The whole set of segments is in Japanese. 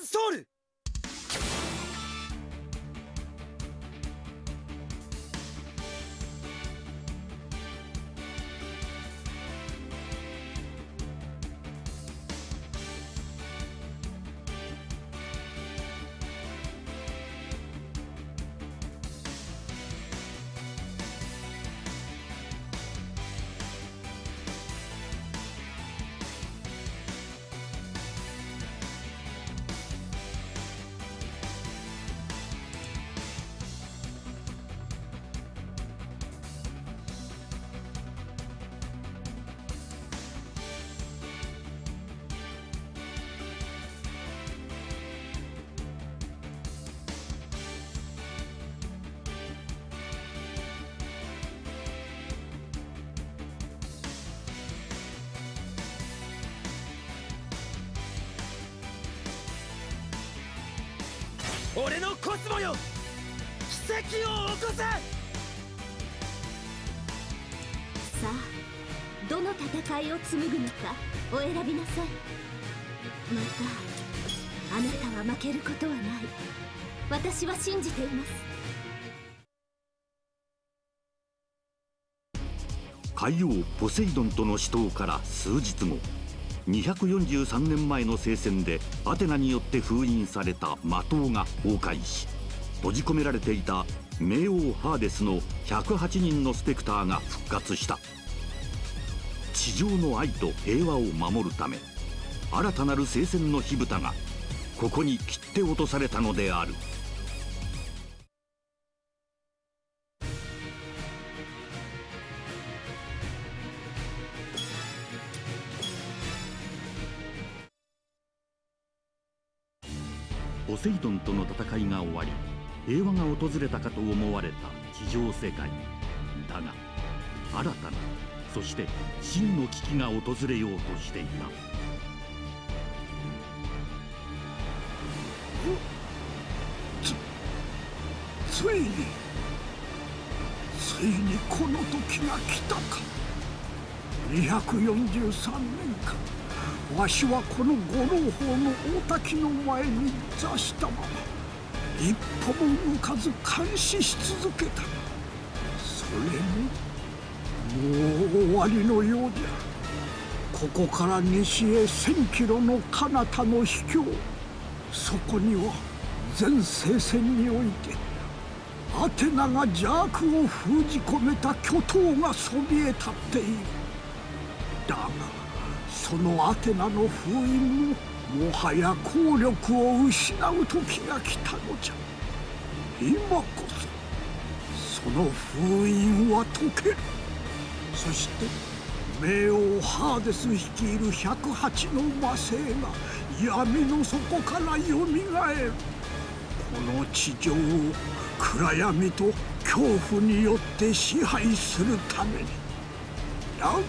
ソウル。俺のコスモよ、奇跡を起こせ。さあ、どの戦いを紡ぐのかお選びなさい。またあなたは負けることはない。私は信じています。 海王ポセイドンとの死闘から数日後、243年前の聖戦でアテナによって封印された魔塔が崩壊し、閉じ込められていた冥王ハーデスの108人のスペクターが復活した。地上の愛と平和を守るため、新たなる聖戦の火蓋がここに切って落とされたのである。ポセイドンとの戦いが終わり、平和が訪れたかと思われた地上世界だが、新たなそして真の危機が訪れようとしていた。 ついにこの時が来たか。243年間わしはこの五老峰の大滝の前に座したまま一歩も動かず監視し続けた。それももう終わりのようじゃ。ここから西へ1000キロの彼方の秘境、そこには全聖戦においてアテナが邪悪を封じ込めた巨塔がそびえ立っている。だがそのアテナの封印ももはや効力を失う時が来たのじゃ。今こそその封印は解ける。そして冥王ハーデス率いる108の魔星が闇の底からよみがえる。この地上を暗闇と恐怖によって支配するために。だが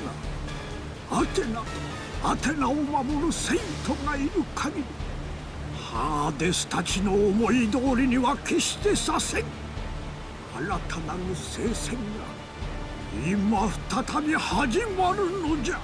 アテナを守るセイントがいる限り、ハーデスたちの思い通りには決してさせん。新たなる聖戦が今再び始まるのじゃ。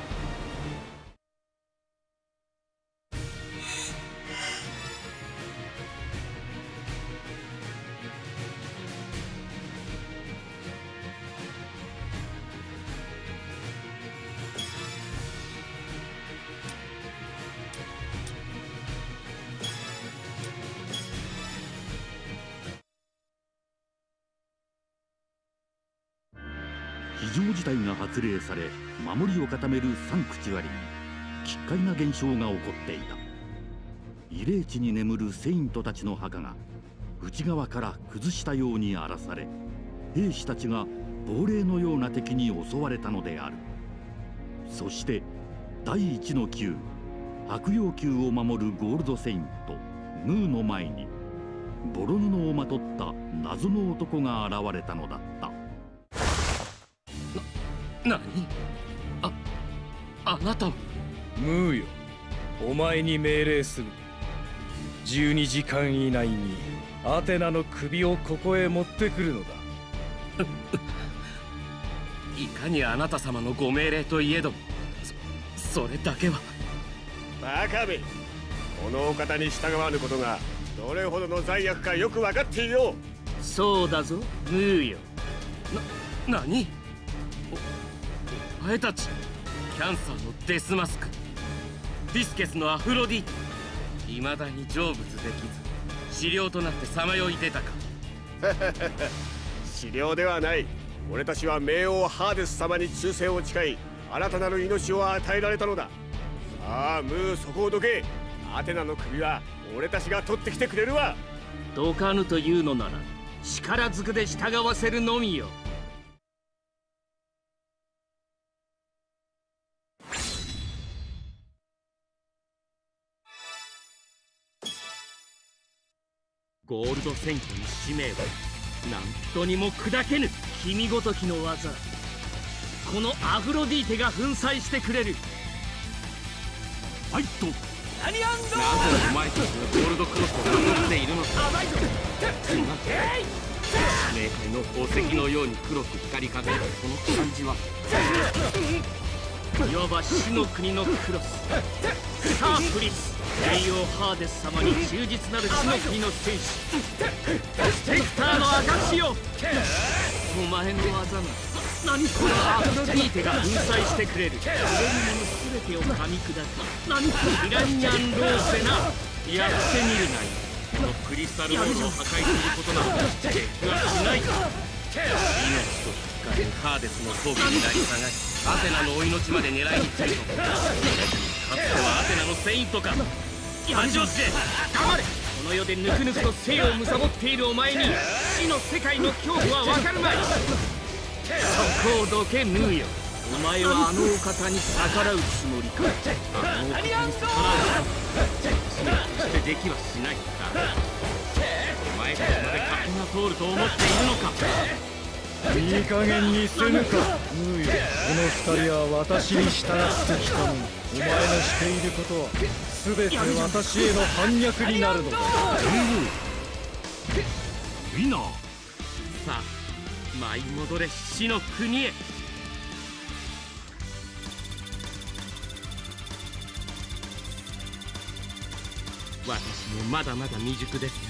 非常事態が発令され、守りを固めるサンクチュアリに奇怪な現象が起こっていた。慰霊地に眠るセイントたちの墓が内側から崩したように荒らされ、兵士たちが亡霊のような敵に襲われたのである。そして第一の宮、白陽宮を守るゴールドセイントヌーの前にボロ布をまとった謎の男が現れたのだった。 何？あなたは？ ムーよ、お前に命令する。12時間以内にアテナの首をここへ持ってくるのだ。 いかにあなた様のご命令といえども、それだけは。 バカめ、 このお方に従わぬことがどれほどの罪悪かよく分かっているよ。 そうだぞムーよ。何？お前たちキャンサーのデスマスク、ディスケスのアフロディーテ、未だに成仏できず資料となってさまよい出たか。 資料ではない。俺たちは冥王ハーデス様に忠誠を誓い、新たなる命を与えられたのだ。さあムー、そこをどけ。アテナの首は俺たちが取ってきてくれるわ。 どかぬというのなら力ずくで従わせるのみよ。ゴールドセイントの使命は何とにも砕けぬ君ごときの技。このアフロディーテが粉砕してくれる。 ファイト。 なぜお前たちがゴールドクロスを守っているのか。冥界の宝石のように黒く光り輝くこの感じは、いわば死の国のクロス。さあプリス、冥王ハーデス様に忠実なる死の国の戦士スペクターの証よ。お前の技な何このアフロディーテが粉砕してくれる。触れるもの全てを噛み砕き、何ピラニアンローセナ。やってみるがいい。このクリスタルボールを破壊することなど結果はしない。命と引き換えハーデスの装備になり下がり、アテナのお命まで狙いに来ると、かつてはアテナのセイントか。恥を知れ。黙れ。この世でぬくぬくと生を貪っているお前に死の世界の恐怖は分かるまい。そこをどけヌーよ。お前はあのお方に逆らうつもりか。あのお方に逆らう私には決してできはしないか。お前たちまで勝手が通ると思っているのか。 いい加減にせぬかムーよ。この二人は私に従ってきたのに、お前のしていることは全て私への反逆になるのだ。 ウィナー。 さあ舞い戻れ死の国へ。私もまだまだ未熟です。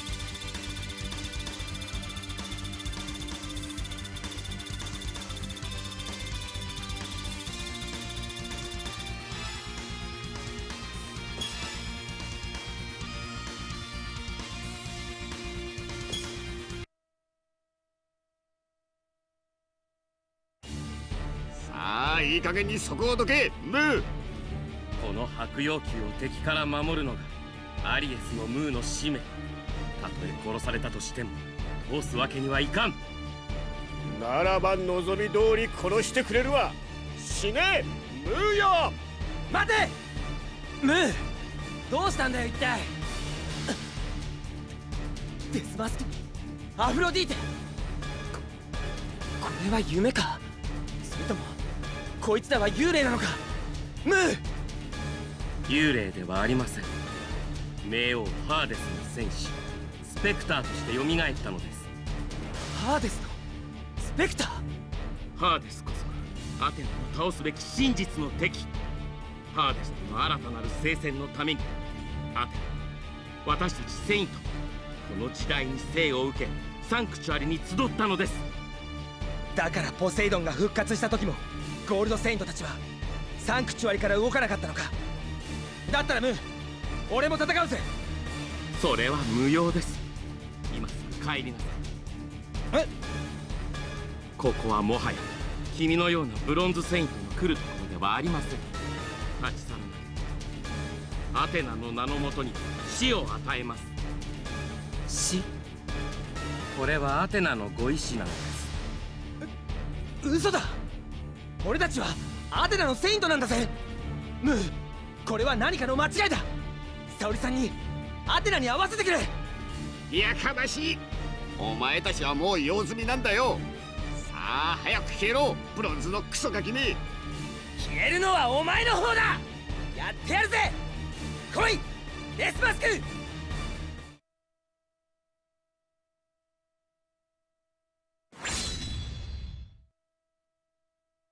さあいい加減にそこをどけムー。 この白妖球を敵から守るのがアリエスのムーの使命。たとえ殺されたとしても通すわけにはいかん。 ならば望み通り殺してくれるわ。死ねムーよ。 待てムー、どうしたんだよ一体。デスマスク、アフロディーテ、これは夢か、それともこいつらは幽霊なのか。ムー。 幽霊ではありません。冥王ハーデスの戦士スペクターとして蘇ったのです。 ハーデスのスペクター。 ハーデスこそアテナを倒すべき真実の敵。ハーデスとの新たなる聖戦のためにアテナ、私たちセイント、この時代に生を受けサンクチュアリに集ったのです。 だからポセイドンが復活した時もゴールドセイントたちはサンクチュアリから動かなかったのか。だったらムー、俺も戦うぜ。 それは無用です。今すぐ帰りなさい。ここはもはや君のようなブロンズセイントの来るところではありません。立ち去らない。アテナの名のもとに死を与えます。 死？ これはアテナのご意志なのです。 嘘だ。俺たちはアテナのセイントなんだぜ。ムー、これは何かの間違いだ。沙織さんにアテナに会わせてくれ。 やかましい。お前たちはもう用済みなんだよ。さあ早く消えろブロンズのクソガキめ。 消えるのはお前の方だ。やってやるぜ。来いデスマスク。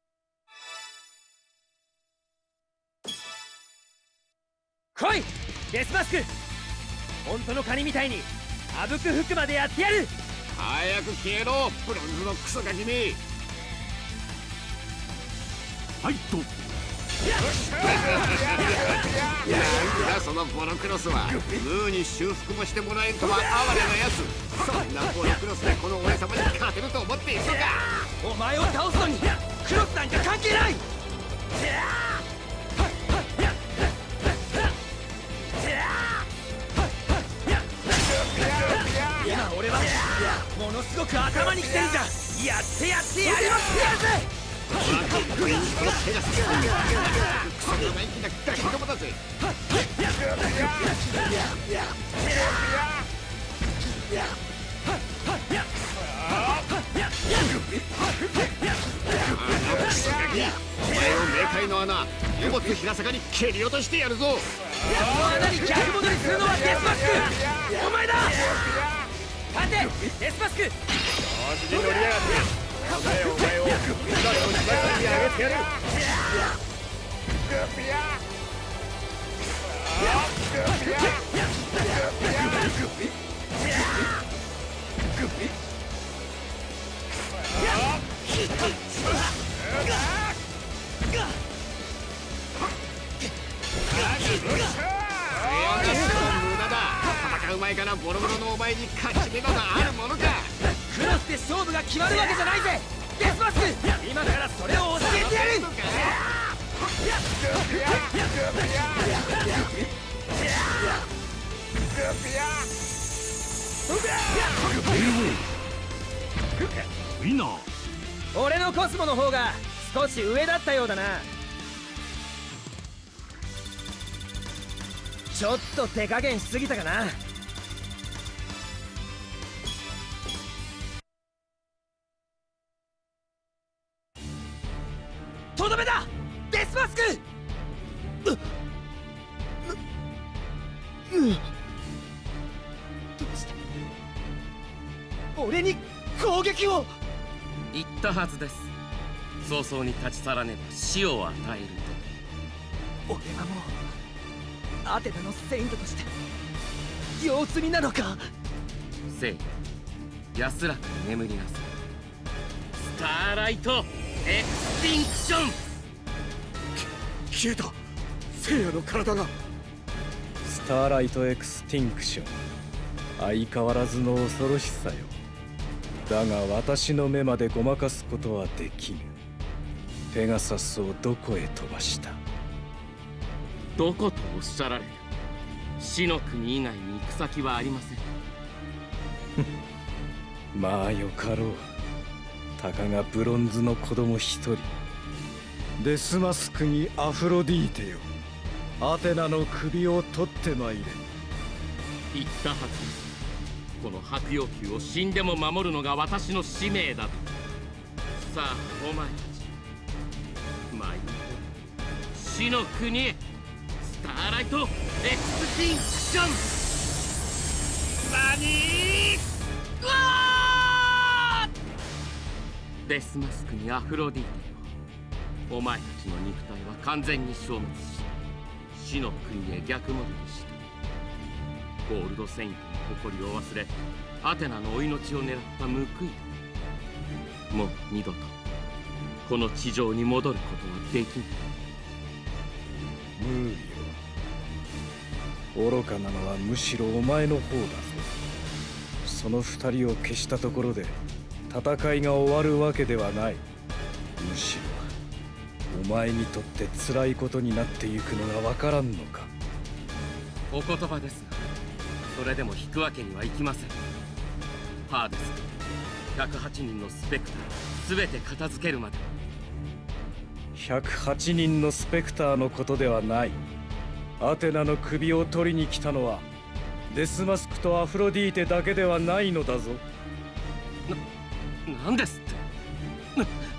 来いデスマスク、本当のカニみたいにあぶく服までやってやる。 早く消えろ、ブロンズのクソガキめ。 ファイト。 なんだそのボロクロスは。ムーに修復もしてもらえんとは哀れなやつ。そんなボロクロスでこの俺様に勝てると思っているのか。 お前を倒すのにクロスなんか関係ない。今俺はものすごく頭にきてるじゃん。やってやってやりまくってやるぜ。 クソ生意気なガキどもだぜ。お前を冥界の穴、荷物平坂に蹴り落としてやるぞ。 この穴に逆戻りするのはデスマスク、お前だ。立てデスマスク。調子に乗りやがって。お前を今の一番に上げてやる。戦う前からボロボロのお前に勝ち目があるものか。クロスで勝負が決まるわけじゃないぜデスマスク。今からそれを教えてやる。 ウィナー。 俺のコスモの方が少し上だったようだな。ちょっと手加減しすぎたかな。とどめだデスマスク。どうして俺に攻撃を。 言ったはずです。早々に立ち去らねば死を与えると。 俺はもうアテナのセイントとして様子見なのか。 せい、安らかに眠りなさい。スターライトエクスティンクション。 消えた。聖夜の体が。 スターライトエクスティンクション、相変わらずの恐ろしさよ。だが私の目までごまかすことはできぬ。ペガサスをどこへ飛ばした。 どことおっしゃられる。死の国以外に行く先はありません。 まあよかろう。たかがブロンズの子供一人。デスマスクにアフロディーテよ、アテナの首を取ってまいれ。 言ったはずです。この白葉球を死んでも守るのが私の使命だと。さあお前たち、参り死の国へ。スターライトエクスティンクション。何うわー。デスマスクにアフロディーテよ、お前たちの肉体は完全に消滅し、死の国へ逆戻りした。ゴールドセイントの誇りを忘れ、アテナのお命を狙った報いだ。もう二度とこの地上に戻ることはできない。 ムーよ、愚かなのはむしろお前の方だぞ。その二人を消したところで戦いが終わるわけではない。むしろお前にとって辛いことになってゆくのがわからんのか。 お言葉ですが、それでも引くわけにはいきません。ハーデス108人のスペクター全て片付けるまで。 108人のスペクターのことではない。アテナの首を取りに来たのはデスマスクとアフロディーテだけではないのだぞ。 なんですって